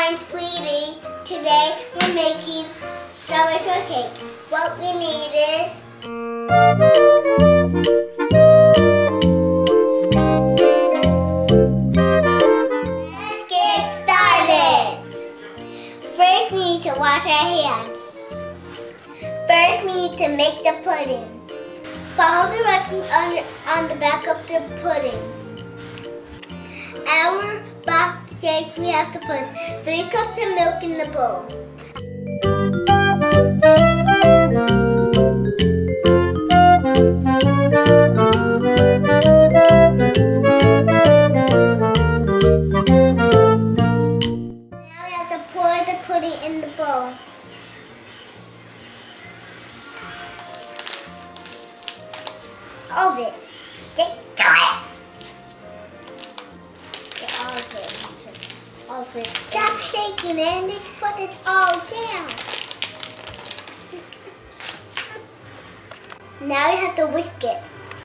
I'm Sweetie. Today we're making strawberry shortcake. What we need is let's get started. First we need to wash our hands. First we need to make the pudding. Follow the directions on the back of the pudding. Our box says we have to put 3 cups of milk in the bowl. Now we have to pour the pudding in the bowl. All of it. Stick to it. All of it. Stop shaking it and just put it all down. Now we have to whisk it.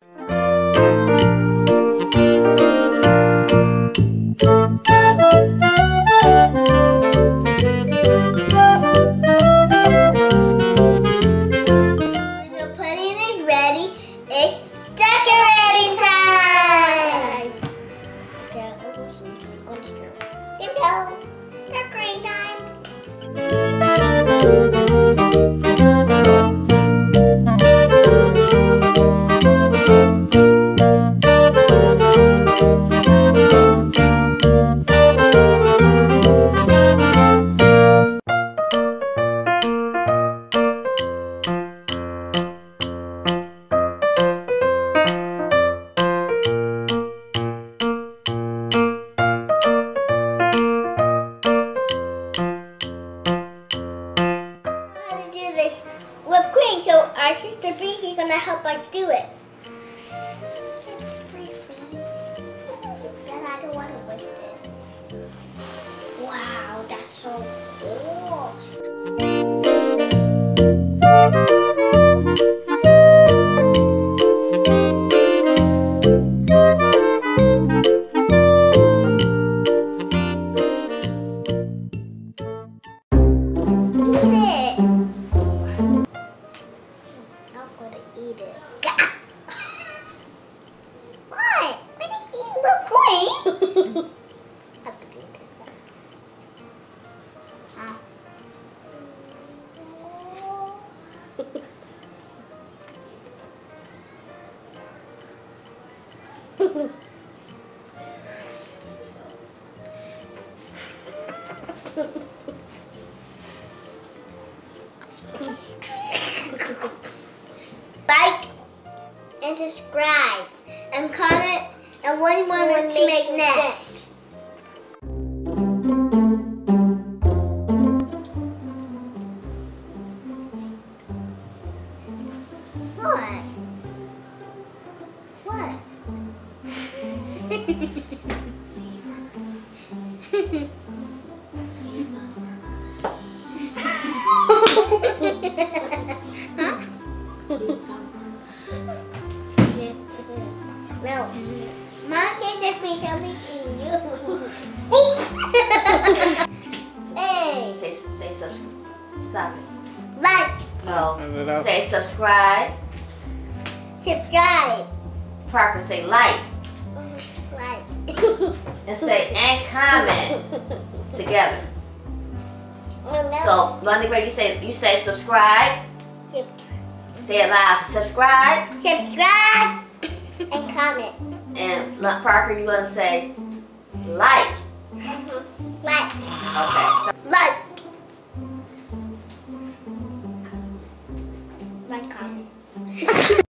When your pudding is ready, it's decorating time! Okay, I'll go stir. Here we go. Decorating time. Whipped cream, so our sister Breezy is gonna help us do it. Please. Then I don't want to whisk it. Wow, that's so cool. Eat it. What? We're just eating whipped cream. I could eat this Like and subscribe and comment and what you want us to make next. What? What? Huh? No. Mom takes the fish, I'm eating you. Hey. Say stop it. Like. No. Say subscribe. Subscribe. Parker say like. Like. And say and comment together. So Monday Gray, you say subscribe. Say it loud. Subscribe. Subscribe. And comment. And Parker, you're gonna say like. Like. Okay. Like.